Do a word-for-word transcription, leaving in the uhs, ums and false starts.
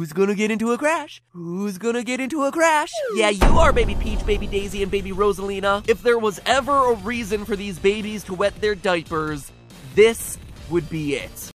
Who's gonna get into a crash? Who's gonna get into a crash? Yeah, you are, Baby Peach, Baby Daisy, and Baby Rosalina. If there was ever a reason for these babies to wet their diapers, this would be it.